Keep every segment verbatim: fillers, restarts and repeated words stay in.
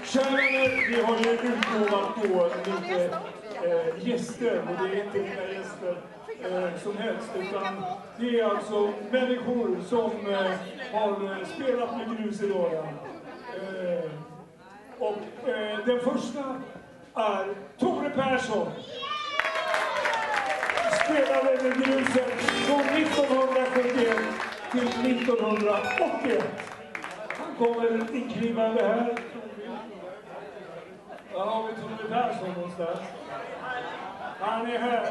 Kära vänner, vi har ju utlovat då lite eh, gäster, och det är inte mina gäster eh, som helst, utan det är alltså människor som eh, har spelat med grus idag. Eh, och eh, den första är Tore Persson. Spelade med gruset från nittonhundrasjuttioett till nittonhundraåttioett. Han kommer inklivande här. Där har vi Tore Persson någonstans. Han är här.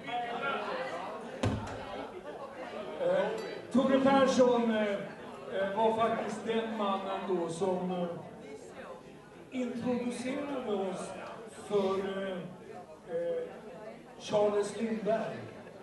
Eh, Tore Persson eh, var faktiskt den mannen då som eh, introducerade oss för eh, eh, Charles Lindberg.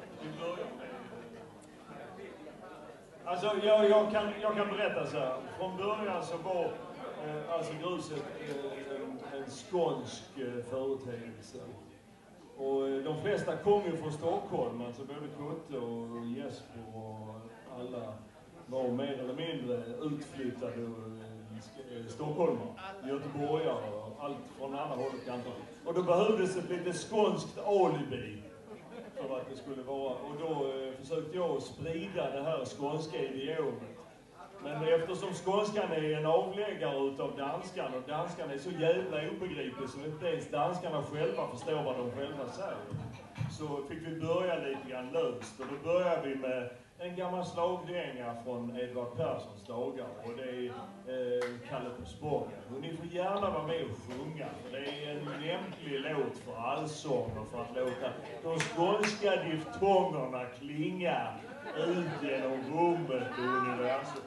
Alltså jag, jag, kan, jag kan berätta så här. Från början så var eh, alltså gruset eh, en, en skånsk eh, företeelse. Och eh, de flesta kom ju från Stockholm, alltså både Kotte och Jesper och alla var mer eller mindre utflyttade eh, stockholmare, göteborgare och allt från andra hållet kanter. Och då behövdes ett lite skånskt alibi för att det skulle vara, och då eh, försökte jag sprida det här skånska idiomet. Men eftersom skånskan är en avläggare utav danskan, och danskan är så jävla obegriplig så inte ens danskarna själva förstår vad de själva säger, så fick vi börja lite grann löst. Och då började vi med en gammal slagdänga från Edvard Perssons dagar, och det är eh, Kalle på Spången. Och ni får gärna vara med och sjunga, för det är en lämplig låt för allsång och för att låta de skånska diftongerna klinga ut genom rummet och universum.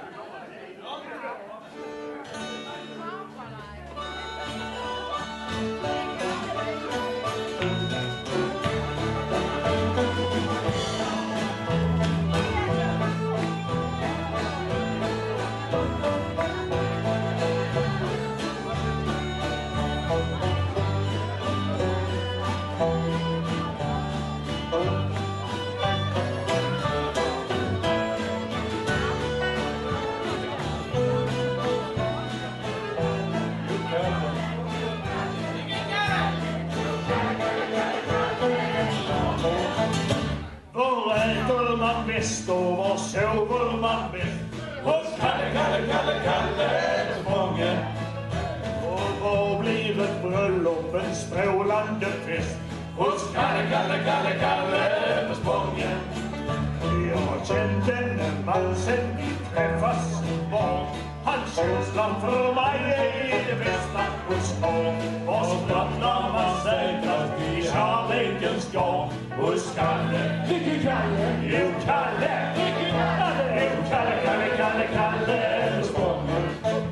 Bäst och var sover man bäst hos Kalle, Kalle, Kalle, Kalle på Spången. Och vad blir ett bröllop, en strålande fest hos Kalle, Kalle, Kalle, Kalle på Spången. Jag känt en man sen vi träffas barn. Hans känslan för mig är det bästa hos stan. Vad som pratar man säkrast i kärlekens garn hos Kalle. Vilken Kalle? Jo, Kalle! Vilken Kalle? Jo, Kalle, Kalle, Kalle, Kalle på Spången.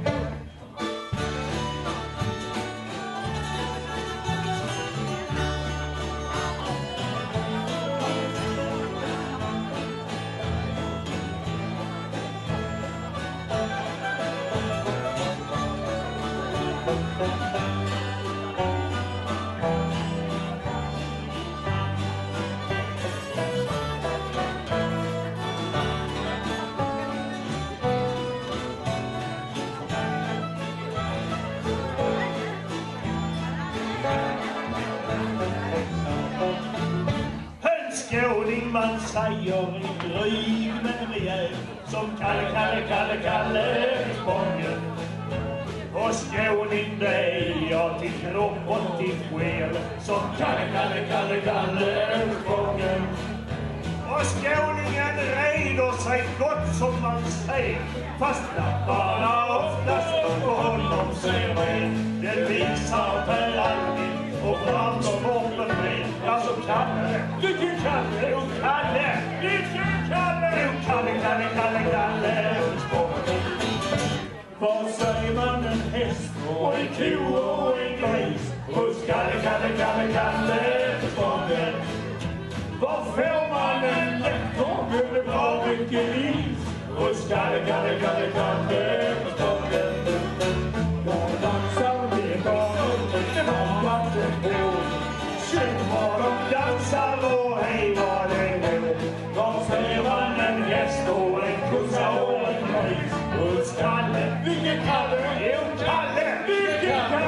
Man säger en dryg men rejäl som Kalle, Kalle, Kalle, Kalle på Spången. Och skåning det är jag till kropp och till själ som Kalle, Kalle, Kalle, Kalle på Spången. Och skåningen reder sig gott som man säger, fast lapparna oftast på honom ser med. Det visar Per Albin och framsporten med. Alltså Kalle, vilken Kalle? Jo, Kalle, vilken Kalle? Jo, Kalle, Kalle, Kalle, Kalle på Spången. Vad säger man en häst och en ko och en gris hos Kalle, Kalle, Kalle, Kalle på Spången? Vad får man en lättgång eller bra mycket is hos Kalle, Kalle, Kalle, Kalle på Spången? Jag dansar med barn och det var vattenbord. Tjej vad de dansar och hej vad det går. Vad ser man en häst och en kossa och en gris hos Kalle? Vilken Kalle? Jo, Kalle! Vilken Kalle?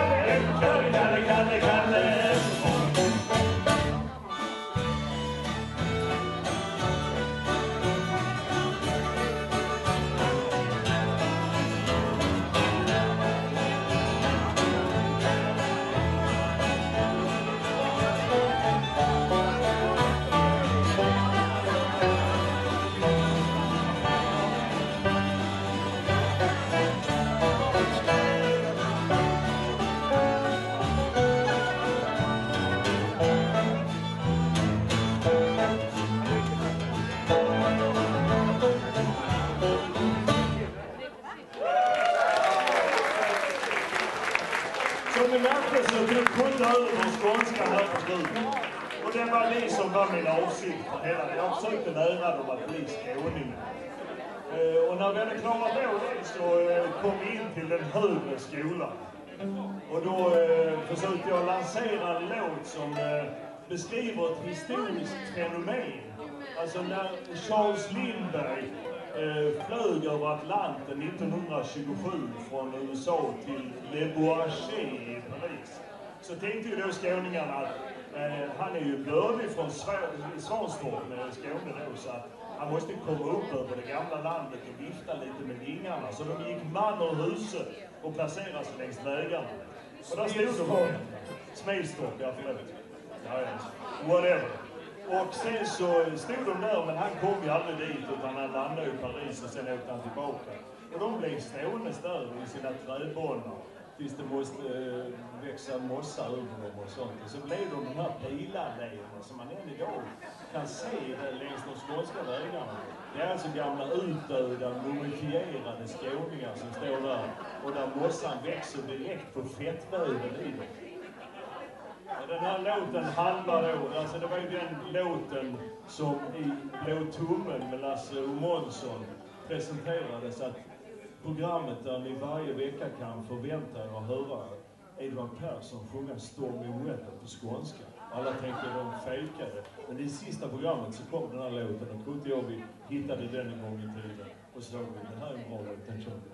Som ni märkte så tog kunde över skånskan här på slutet. Och det var det som var min avsikt för hela. Jag försökte lära dem att bli skåningar. Uh, och när vi hade klarat av det så uh, kom vi in till den högre skolan. Och då uh, försökte jag lansera en låt som uh, beskriver ett historiskt fenomen. Alltså när Charles Lindbergh uh, flög över Atlanten nittonhundratjugosju från U S A till Le Bourget i Paris. Så tänkte ju då skåningarna att uh, han är ju bördig från Svanstorp med Skåne då, så att han måste komma upp över det gamla landet och vifta lite med vingarna. Så de gick man ur huset och placerade sig längs vägarna. Och där stod de. Smilstorp, ja förlåt. Ja, ja. Whatever. Och sen så stod de där, men han kom ju aldrig dit utan han landade i Paris och sen åkte han tillbaka. Och de blev ståendes där i sina trädbanor tills det måste äh, växa mossa över dem och sånt. Och så blev de de här bilalleerna som man än idag kan se längs de skånska vägarna. Det är alltså gamla utdöda, mumifierade skåningar som står där och där mossan växer direkt på fettväven i dem. Och den här låten handlar då, alltså det var ju den låten som i Blå tummen med Lasse och Månsson presenterades att programmet där ni varje vecka kan förvänta er att höra Edvard Persson sjunga Stormy Weather på skånska. Alla tänkte de fejkade. Men i det sista programmet så kom den här låten och trodde jag vi hittade den en gång i tiden. Och så såg vi, den här är en bra låt, den kör vi.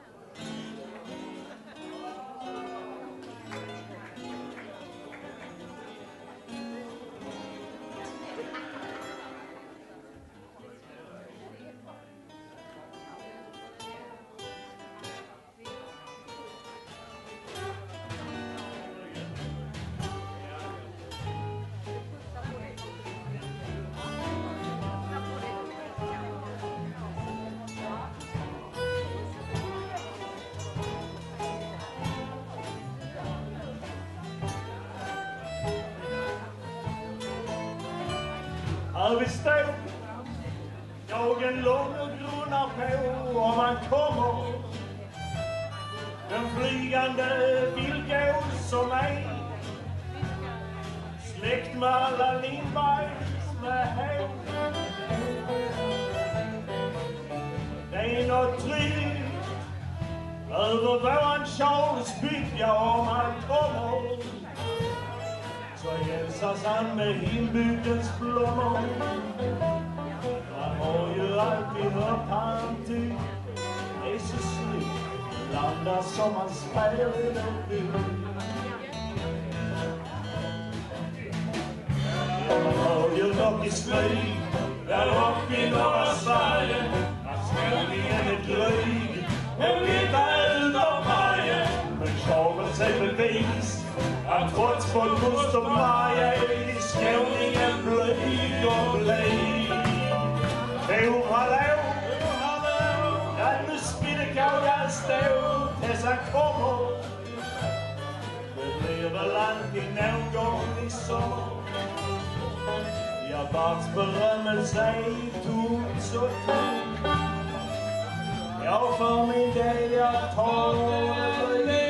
Här vi står, dagen lång och grunnar på om man kommer. Den flygande vill gå som mig, släkt med alla Lindbergs med hår. Det är något tryggt över våran Charlesbygd, om man kommer. Så hälsas han med hembygdens blommor. Man har ju alltid hört han tyck det är så snyggt, landa som han spelar och vill. Man hör ju dock i smyg där uppe i norra Sverige att smällningen är dryg och vita utom varje. Men Charles är bevis att trots på Gustav Maja är i skåningen blyg och blyg. Jo, hallå, där nu Spinnekogan står tills han kommer. Det blir väl alltid någon gång i sommar. Ja, Barts berömmelse är tomt så tomt. Ja, för min del jag tar det.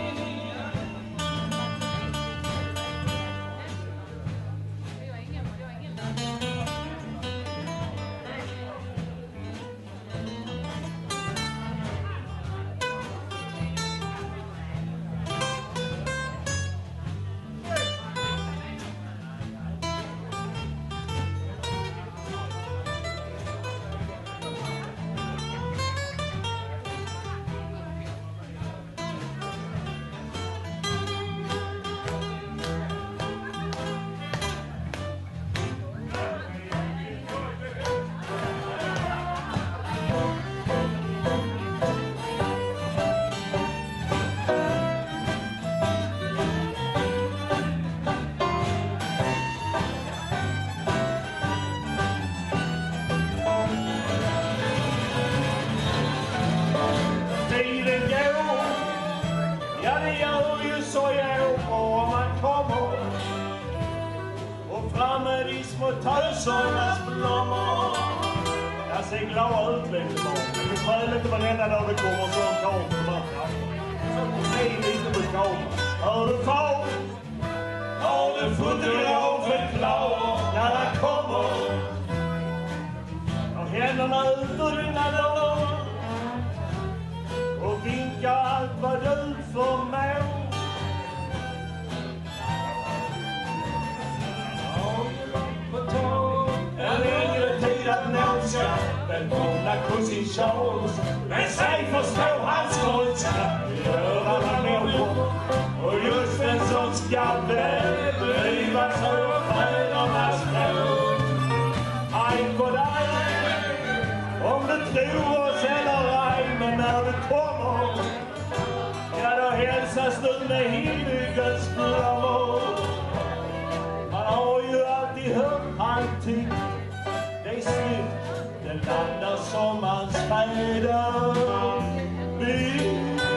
Tösarnas blommor. Jag ser glada ut längre bort. Det är skäligt varenda dag det kommer så en karl på marknaden. Så är lite på kameran. förmår. En längre tid att nå ska välkomna kusin Charles. Men säg förstå hans skånska, göra vad människor. Och just en sån ska bedrivas över fädernas språk. Aj på dig, om du tror oss eller ej, men när du kommer, ja då hälsas du med himmelens glamour. Man har ju alltid hört allting, det är snyggt, det landar som hans fäder vill.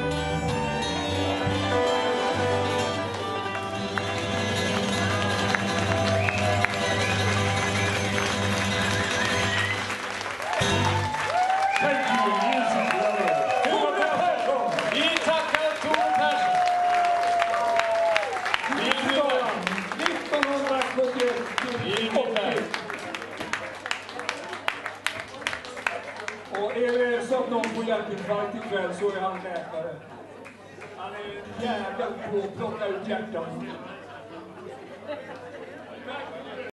Och är det så att någon får hjärtinfarkt ikväll så är han läkare. Han är en jävel på att plocka ut hjärtan.